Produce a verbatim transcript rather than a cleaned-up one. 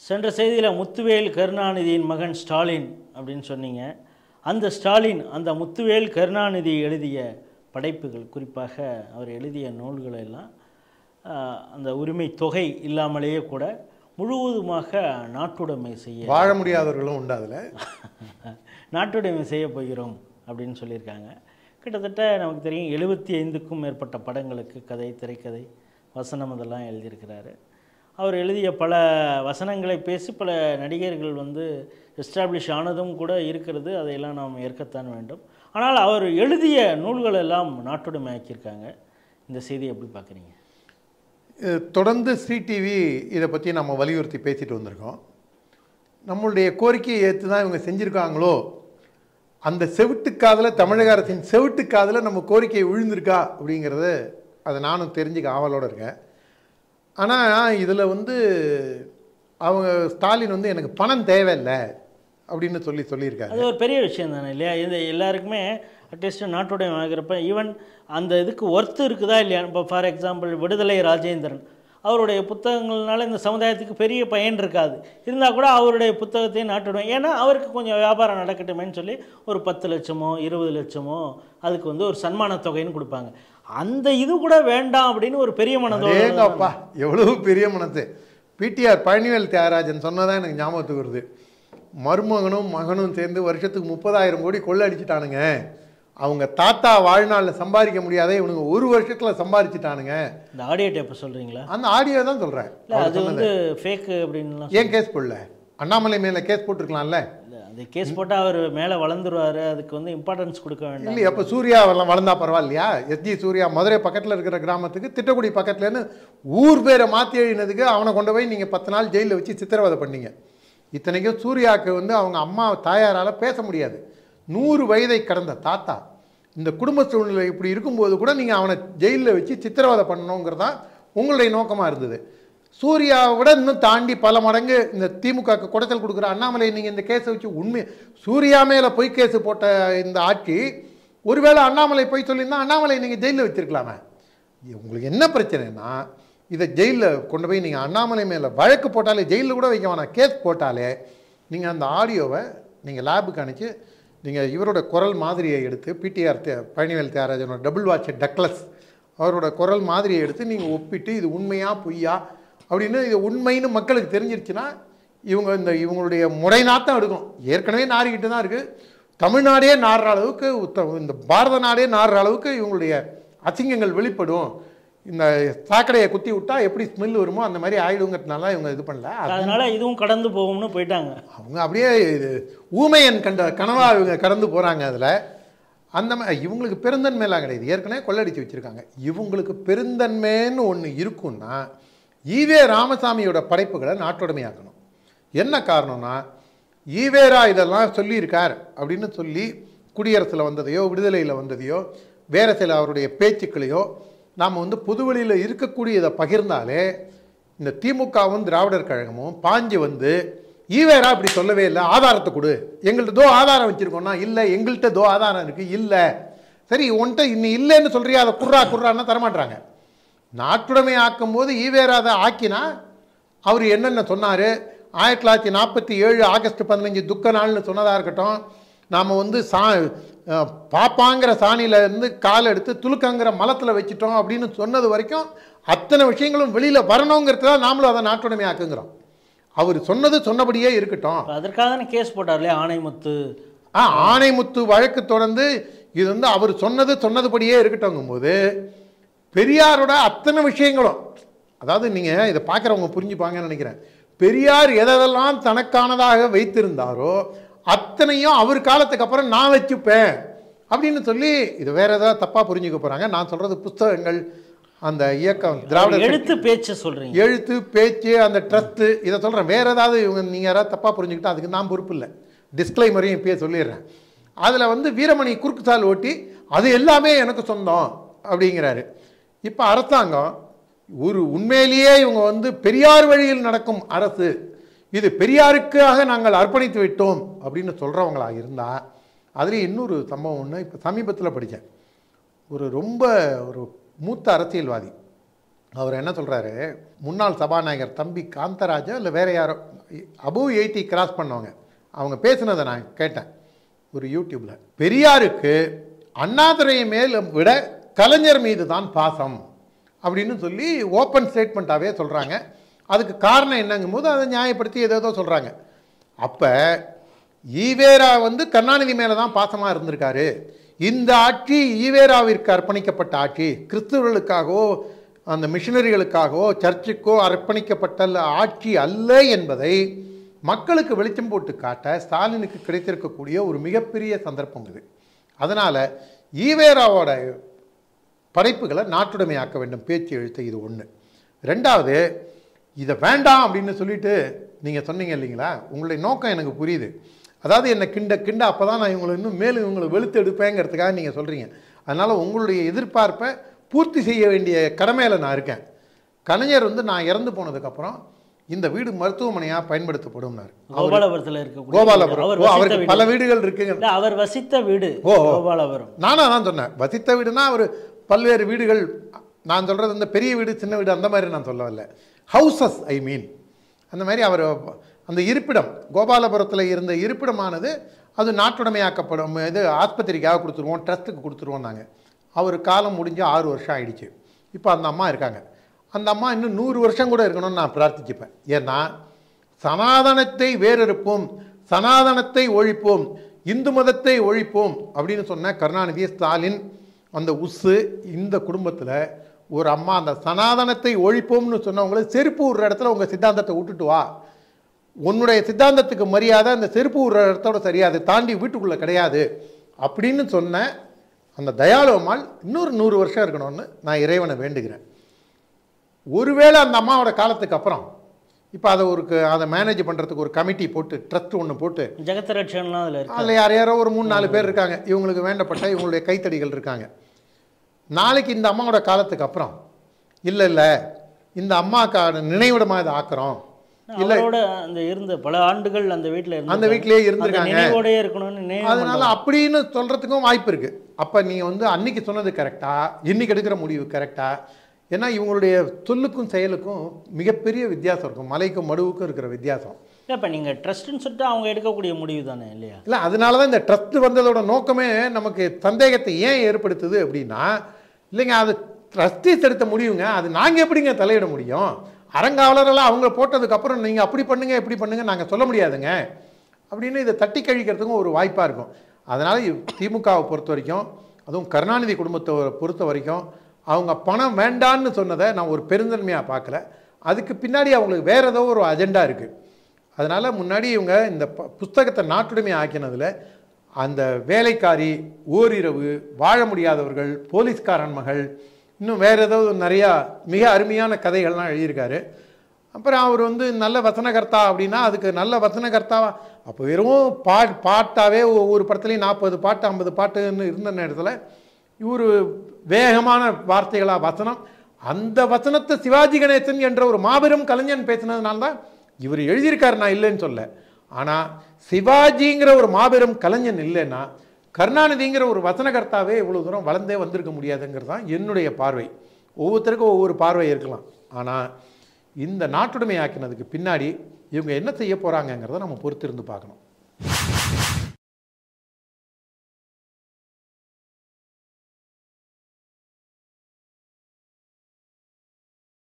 சென்ற செய்தியில் முத்துவேல் கருணாநிதியின் மகன் ஸ்டாலின் அப்படின்னு சொன்னீங்க. அந்த ஸ்டாலின் அந்த முத்துவேல் கருணாநிதி எழுதிய படைப்புகள், குறிப்பாக அவர் எழுதிய நூல்களை எல்லாம் அந்த உரிமை தொகை இல்லாமலேயே கூட முழுவதுமாக நாட்டுடைமை செய்ய வாழ முடியாதவர்களும் உண்டு. அதில் நாட்டுடைமை செய்ய போகிறோம் அப்படின்னு சொல்லியிருக்காங்க. கிட்டத்தட்ட நமக்கு தெரியும் எழுபத்தி ஐந்துக்கும் மேற்பட்ட படங்களுக்கு கதை, திரைக்கதை, வசனம் அதெல்லாம் எழுதியிருக்கிறாரு. அவர் எழுதிய பல வசனங்களை பேசி பல நடிகர்கள் வந்து எஸ்டாப்ளிஷ் ஆனதும் கூட இருக்கிறது. அதையெல்லாம் நாம் ஏற்கத்தான் வேண்டும். ஆனால் அவர் எழுதிய நூல்கள் எல்லாம் நாட்டுடைமை ஆக்கியிருக்காங்க. இந்த செய்தியை எப்படி பார்க்குறீங்க? தொடர்ந்து ஸ்ரீ டிவி இதை பற்றி நம்ம வலியுறுத்தி பேசிட்டு வந்திருக்கோம். நம்மளுடைய கோரிக்கையை ஏற்று தான் இவங்க செஞ்சுருக்காங்களோ, அந்த செவிட்டுக்காதில், தமிழக அரசின் செவிட்டுக்காதில் நம்ம கோரிக்கை விழுந்திருக்கா அப்படிங்கிறது அதை நானும் தெரிஞ்சுக்க ஆவலோடு இருக்கேன். ஆனால் இதில் வந்து அவங்க ஸ்டாலின் வந்து எனக்கு பணம் தேவையில்லை அப்படின்னு சொல்லி சொல்லியிருக்காங்க. அது ஒரு பெரிய விஷயம் தானே இல்லையா? இந்த எல்லாருக்குமே அட்லீஸ்ட் நாட்டுடைமை ஆகிறப்ப ஈவன் அந்த இதுக்கு ஒர்த்து இருக்குதா இல்லையா? இப்போ ஃபார் எக்ஸாம்பிள் விடுதலை ராஜேந்திரன் அவருடைய புத்தகங்கள்னால இந்த சமுதாயத்துக்கு பெரிய பயன் இருக்காது. இருந்தால் கூட அவருடைய புத்தகத்தையும் நாட்டுடைமை, ஏன்னா அவருக்கு கொஞ்சம் வியாபாரம் நடக்கட்டுமேன்னு சொல்லி ஒரு பத்து லட்சமோ இருபது லட்சமோ அதுக்கு வந்து ஒரு சன்மான தொகைன்னு கொடுப்பாங்க. அந்த இது கூட வேண்டாம் அப்படின்னு ஒரு பெரிய மனதோப்பா, எவ்வளவு பெரிய மனது. பிடிஆர் பழனிவேல் தியாகராஜன் சொன்னதான் எனக்கு ஞாபகத்துக்கு வருது. மருமகனும் மகனும் சேர்ந்து வருஷத்துக்கு முப்பதாயிரம் கோடி கொள்ளை அடிச்சுட்டானுங்க. அவங்க தாத்தா வாழ்நாளில் சம்பாதிக்க முடியாதே இவனுங்க ஒரு வருஷத்தில் சம்பாதிச்சுட்டானுங்க. இந்த ஆடியோ டேப்பை சொல்கிறீங்களா? அந்த ஆடியோ தான் சொல்கிறேன். அது வந்து ஃபேக் அப்படின்னு ஏன் கேஸ் போடல? அண்ணாமலை மேலே கேஸ் போட்டிருக்கலாம்ல. அந்த கேஸ் போட்டால் அவர் மேலே வளர்ந்துருவார், அதுக்கு வந்து இம்பார்ட்டன்ஸ் கொடுக்க வேண்டாம். இல்லை, அப்போ சூர்யா வளர்ந்தா பரவாயில்லையா? எஸ்ஜி சூர்யா மதுரை பக்கத்தில் இருக்கிற கிராமத்துக்கு திட்டக்குடி பக்கத்துலேருந்து ஊர் பேரை மாற்றி எழுதினதுக்கு அவனை கொண்டு போய் நீங்கள் பத்து நாள் ஜெயிலில் வச்சு சித்திரவதை பண்ணீங்க. இத்தனைக்கும் சூர்யாவுக்கு வந்து அவங்க அம்மா தாயாரால் பேச முடியாது. நூறு வயதை கடந்த தாத்தா. இந்த குடும்ப சூழ்நிலை இப்படி இருக்கும்போது கூட நீங்கள் அவனை ஜெயிலில் வச்சு சித்திரவதை பண்ணணுங்கிறதான் உங்களுடைய நோக்கமாக இருந்தது. சூர்யாவை விட இன்னும் தாண்டி பல மடங்கு இந்த திமுகவுக்கு குடைச்சல் கொடுக்குற அண்ணாமலை நீங்கள் இந்த கேஸை வச்சு உண்மை சூர்யா மேலே பொய் கேஸு போட்ட இந்த ஆட்சி, ஒருவேளை அண்ணாமலை பொய் சொல்லியிருந்தால் அண்ணாமலை நீங்கள் ஜெயிலில் வச்சுருக்கலாமே. உங்களுக்கு என்ன பிரச்சனைனா, இதை ஜெயிலில் கொண்டு போய் நீங்கள் அண்ணாமலை மேலே வழக்கு போட்டாலே, ஜெயிலில் கூட வைக்க வேணாம், கேஸ் போட்டாலே நீங்கள் அந்த ஆடியோவை நீங்கள் லேபுக்கு அனுப்பிச்சு நீங்கள் இவரோட குரல் மாதிரியை எடுத்து, பிடிஆர் பழனிவேல் தியாகராஜனோட டபுள் வாட்ச் டக்ளஸ் அவரோட குரல் மாதிரியை எடுத்து நீங்கள் ஒப்பிட்டு இது உண்மையா பொய்யா அப்படின்னு இது உண்மைன்னு மக்களுக்கு தெரிஞ்சிருச்சுன்னா இவங்க இந்த இவங்களுடைய முறை நாட்டம் எடுக்கும். ஏற்கனவே நாறிக்கிட்டு தான் இருக்குது. தமிழ்நாடே நாடுற அளவுக்கு, இந்த பாரத நாடே நாடுற அளவுக்கு இவங்களுடைய அசிங்கங்கள் வெளிப்படும். இந்த சாக்கடையை குத்தி விட்டா எப்படி ஸ்மெல் வருமோ அந்த மாதிரி ஆயிடுங்கிறதுனால இவங்க இது பண்ணல. அதனால இதுவும் கடந்து போகும்னு போயிட்டாங்க. அவங்க அப்படியே இது ஊமையன் கண்ட கனவா இவங்க கடந்து போகிறாங்க. அதில் அந்த மாதிரி இவங்களுக்கு பெருந்தன்மையெல்லாம் கிடையாது. ஏற்கனவே கொள்ளடிச்சு வச்சுருக்காங்க. இவங்களுக்கு பெருந்தன்மைன்னு ஒன்று இருக்குன்னா ஈவே ராமசாமியோட படைப்புகளை நாட்டுடைமையாக்கணும். என்ன காரணம்னா, ஈவேரா இதெல்லாம் சொல்லியிருக்கார் அப்படின்னு சொல்லி குடியரசில் வந்ததையோ விடுதலையில் வந்ததையோ வேறு சில அவருடைய பேச்சுக்களையோ நாம் வந்து புதுவெளியில் இருக்கக்கூடியதை பகிர்ந்தாலே இந்த திமுகவும் திராவிடர் கழகமும் பாஞ்சு வந்து ஈவேரா அப்படி சொல்லவே இல்லை, ஆதாரத்தை கொடு, எங்கள்கிட்ட தோ ஆதாரம் வச்சுருக்கோன்னா இல்லை, எங்கள்கிட்ட தோ ஆதாரம் இருக்குது, இல்லை, சரி உன்கிட்ட இன்னும் இல்லைன்னு சொல்கிறியா, அதை குர்ரா குர்ரான்னா தரமாட்டுறாங்க. நாட்டுடைமை ஆக்கும் போது ஈவேராதை ஆக்கினா அவர் என்னென்ன சொன்னார், ஆயிரத்தி தொள்ளாயிரத்தி நாற்பத்தி ஏழு ஆகஸ்ட் பதினஞ்சு துக்க நாள்னு சொன்னதாக இருக்கட்டும், நாம் வந்து சா பாப்பாங்கிற சாணியிலேருந்து கால் எடுத்து துலுக்கங்கிற மலத்தில் வச்சுட்டோம் அப்படின்னு சொன்னது வரைக்கும் அத்தனை விஷயங்களும் வெளியில் வரணுங்கிறது தான் நாமளும் அதை நாட்டுடைமை ஆக்குங்கிறோம். அவர் சொன்னது சொன்னபடியே இருக்கட்டும். அதற்காக தானே கேஸ் போட்டார் இல்லையா ஆணைமுத்து? ஆ, ஆணைமுத்து வழக்கு தொடர்ந்து இது வந்து அவர் சொன்னது சொன்னதுபடியே இருக்கட்டும் போது பெரியாரோட அத்தனை விஷயங்களும், அதாவது நீங்கள் இதை பார்க்குறவங்க புரிஞ்சுப்பாங்கன்னு நினைக்கிறேன். பெரியார் எதெல்லாம் தனக்கானதாக வைத்திருந்தாரோ அத்தனையும் அவர் காலத்துக்கு அப்புறம் நான் வச்சுப்பேன் அப்படின்னு சொல்லி இது வேற ஏதாவது தப்பாக புரிஞ்சுக்க போகிறாங்க. நான் சொல்கிறது புஸ்தகங்கள், அந்த இயக்கம், திராவிட எழுத்து பேச்சு சொல்கிறீங்க, எழுத்து பேச்சு, அந்த ட்ரஸ்ட்டு, இதை சொல்கிறேன். வேறு ஏதாவது இவங்க நீங்கள் யாராவது தப்பாக புரிஞ்சுக்கிட்டா அதுக்கு நான் பொறுப்பு இல்லை. டிஸ்க்ளைமரையும் இப்பயே சொல்லிடுறேன். அதில் வந்து வீரமணி குறுக்கு சால் ஓட்டி அது எல்லாமே எனக்கு சொந்தம் அப்படிங்கிறாரு. இப்போ அரசாங்கம் ஒரு உண்மையிலேயே இவங்க வந்து பெரியார் வழியில் நடக்கும் அரசு, இது பெரியாருக்காக நாங்கள் அர்ப்பணித்து விட்டோம் அப்படின்னு சொல்கிறவங்களா இருந்தால், அதுலேயும் இன்னொரு சம்பவம் ஒன்று இப்போ சமீபத்தில் படித்தேன். ஒரு ரொம்ப ஒரு மூத்த அரசியல்வாதி அவர் என்ன சொல்கிறாரு, முன்னாள் சபாநாயகர் தம்பி காந்தராஜா இல்லை வேறு யாரோ அபோவ் எயிட்டி கிராஸ் பண்ணவங்க அவங்க பேசுனதை நான் கேட்டேன் ஒரு யூடியூப்பில். பெரியாருக்கு அண்ணாதுரை மேல் விட கலைஞர் மீது தான் பாசம் அப்படின்னு சொல்லி ஓப்பன் ஸ்டேட்மெண்ட்டாகவே சொல்கிறாங்க. அதுக்கு காரணம் என்னங்கும் போது அதை நியாயப்படுத்தி ஏதோ சொல்கிறாங்க. அப்போ ஈவேரா வந்து கருணாநிதி மேலே தான் பாசமாக இருந்திருக்காரு. இந்த ஆட்சி ஈவேராவிற்கு அர்ப்பணிக்கப்பட்ட ஆட்சி, கிறிஸ்துவர்களுக்காகவோ அந்த மிஷினரிகளுக்காகவோ சர்ச்சுக்கோ அர்ப்பணிக்கப்பட்ட ஆட்சி அல்ல என்பதை மக்களுக்கு வெளிச்சம் போட்டு காட்ட ஸ்டாலினுக்கு கிடைத்திருக்கக்கூடிய ஒரு மிகப்பெரிய சந்தர்ப்பம் இது. அதனால் ஈவேராவோட படைப்புகளை நாட்டுடைமையாக்க வேண்டும் பேச்சு எழுத்து இது ஒன்று. ரெண்டாவது, இதை வேண்டாம் அப்படின்னு சொல்லிட்டு நீங்கள் சொன்னீங்க இல்லைங்களா, உங்களுடைய நோக்கம் எனக்கு புரியுது. அதாவது என்னை கிண்ட கிண்ட அப்போ தான் நான் இவங்களை இன்னும் மேலும் இவங்களை வெளுத்து எடுப்பேங்கிறதுக்காக நீங்கள் சொல்கிறீங்க. அதனால் உங்களுடைய எதிர்பார்ப்பை பூர்த்தி செய்ய வேண்டிய கடமையில் நான் இருக்கேன். கலைஞர் வந்து நான் இறந்து போனதுக்கப்புறம் இந்த வீடு மருத்துவமனையாக பயன்படுத்தப்படும்னார். கோபாலபுரத்தில் இருக்க கோபாலபுரம் அவருக்கு பல வீடுகள் இருக்குங்க. அவர் வசித்த வீடு ஓ கோபாலபுரம். நானும் அதான் சொன்னேன், வசித்த வீடுனா அவர் பல்வேறு வீடுகள். நான் சொல்கிறது இந்த பெரிய வீடு சின்ன வீடு அந்த மாதிரி நான் சொல்லவில்லை, ஹவுசஸ் ஐ மீன். அந்த மாதிரி அவர் அந்த இருப்பிடம் கோபாலபுரத்தில் இருந்த இருப்பிடமானது அது நாட்டுடைமையாக்கப்படும். இது ஆஸ்பத்திரிக்காக கொடுத்துருவோம், ட்ரஸ்ட்டுக்கு கொடுத்துருவோம். நாங்கள் அவர் காலம் முடிஞ்சு ஆறு வருஷம் ஆயிடுச்சு. இப்போ அந்த அம்மா இருக்காங்க. அந்த அம்மா இன்னும் நூறு வருஷம் கூட இருக்கணும்னு நான் பிரார்த்திச்சுப்பேன். ஏன்னா சனாதனத்தை வேறறுப்போம், சனாதனத்தை ஒழிப்போம், இந்து மதத்தை ஒழிப்போம் அப்படின்னு சொன்ன கருணாநிதி, ஸ்டாலின், அந்த உசு இந்த குடும்பத்தில் ஒரு அம்மா அந்த சனாதனத்தை ஒழிப்போம்னு சொன்னவங்கள செருப்பு விடுற இடத்துல உங்கள் சித்தாந்தத்தை விட்டுட்டு வா, உன்னுடைய சித்தாந்தத்துக்கு மரியாதை அந்த செருப்பு விடுற இடத்தோட சரியாது, தாண்டி வீட்டுக்குள்ளே கிடையாது அப்படின்னு சொன்ன அந்த தயாளுவம்மாள் இன்னொரு நூறு வருஷம் இருக்கணும்னு நான் இறைவனை வேண்டுகிறேன். ஒருவேளை அந்த அம்மாவோட காலத்துக்கு அப்புறம் இப்போ அதை ஒரு அதை மேனேஜ் பண்ணுறதுக்கு ஒரு கமிட்டி போட்டு ட்ரஸ்ட் ஒன்று போட்டு ஜெகத்ரட்சன்லாம் அதில் இருக்கு. அதில் யார் யாரோ ஒரு மூணு நாலு பேர் இருக்காங்க, இவங்களுக்கு வேண்டப்பட்ட இவங்களுடைய கைத்தடிகள் இருக்காங்க. நாளைக்கு இந்த அம்மாவோட காலத்துக்கு அப்புறம் இல்லை இல்லை இந்த அம்மாக்கான நினைவிடமாக இதை ஆக்குறோம், இல்லோட அந்த இருந்த பல ஆண்டுகள் அந்த வீட்டில் அந்த வீட்டிலேயே இருந்திருக்காங்க, நினைவோடயே இருக்கணும்னு அதனால அப்படின்னு சொல்கிறதுக்கும் வாய்ப்பு இருக்குது. அப்போ நீங்கள் வந்து அன்னைக்கு சொன்னது கரெக்டா, இன்னைக்கு எடுக்கிற முடிவு கரெக்டா? ஏன்னா இவங்களுடைய சொல்லுக்கும் செயலுக்கும் மிகப்பெரிய வித்தியாசம் இருக்கும், மலைக்கும் மடுவுக்கும் இருக்கிற வித்தியாசம். இப்போ நீங்கள் ட்ரஸ்ட்டுன்னு சொல்லிட்டு அவங்க எடுக்கக்கூடிய முடிவு தானே இல்லையா? இல்லை, அதனால தான் இந்த ட்ரஸ்ட் வந்ததோட நோக்கமே நமக்கு சந்தேகத்தை ஏன் ஏற்படுத்துது அப்படின்னா, இல்லைங்க அது ட்ரஸ்டீஸ் எடுத்த முடிவுங்க, அது நாங்கள் எப்படிங்க தலையிட முடியும்? அறங்காவலரெல்லாம் அவங்க போட்டதுக்கப்புறம் நீங்கள் அப்படி பண்ணுங்க எப்படி பண்ணுங்க நாங்கள் சொல்ல முடியாதுங்க அப்படின்னு இதை தட்டி கழிக்கிறதுக்கும் ஒரு வாய்ப்பாக இருக்கும். அதனால் திமுகவை பொறுத்த வரைக்கும், அதுவும் கருணாநிதி குடும்பத்தை பொறுத்த வரைக்கும், அவங்க பணம் வேண்டான்னு சொன்னதை நான் ஒரு பெருந்தன்மையாக பார்க்கல. அதுக்கு பின்னாடி அவங்களுக்கு வேறு ஏதோ ஒரு அஜெண்டா இருக்குது. அதனால் முன்னாடி இவங்க இந்த ப புஸ்தகத்தை நாட்டுடைமை ஆக்கினதில் அந்த வேலைக்காரி, ஓரிரவு, வாழ முடியாதவர்கள், போலீஸ்காரன் மகள், இன்னும் வேறு ஏதோ நிறையா மிக அருமையான கதைகள்லாம் எழுதியிருக்காரு. அப்புறம் அவர் வந்து நல்ல வசனகர்த்தா அப்படின்னா அதுக்கு நல்ல வசனகர்த்தாவா அப்போ வெறும் பா பாட்டாகவே ஒவ்வொரு படத்துலையும் நாற்பது பாட்டு ஐம்பது பாட்டுன்னு இருந்த நேரத்தில் இவர் வேகமான வார்த்தைகளாக வசனம், அந்த வசனத்தை சிவாஜி கணேசன் என்ற ஒரு மாபெரும் கலைஞன் பேசினதுனால தான் இவர் எழுதியிருக்காரு, நான் இல்லைன்னு சொல்ல. ஆனால் சிவாஜிங்கிற ஒரு மாபெரும் கலைஞன் இல்லைன்னா கருணாநிதிங்கிற ஒரு வசனகர்த்தாவே இவ்வளோ தூரம் வளர்ந்தே வந்திருக்க முடியாதுங்கிறது தான் என்னுடைய பார்வை. ஒவ்வொருத்தருக்கும் ஒவ்வொரு பார்வை இருக்கலாம். ஆனால் இந்த நாட்டுடைமை ஆக்கினதுக்கு பின்னாடி இவங்க என்ன செய்ய போகிறாங்கங்கிறத நம்ம பொறுத்திருந்து பார்க்கணும்.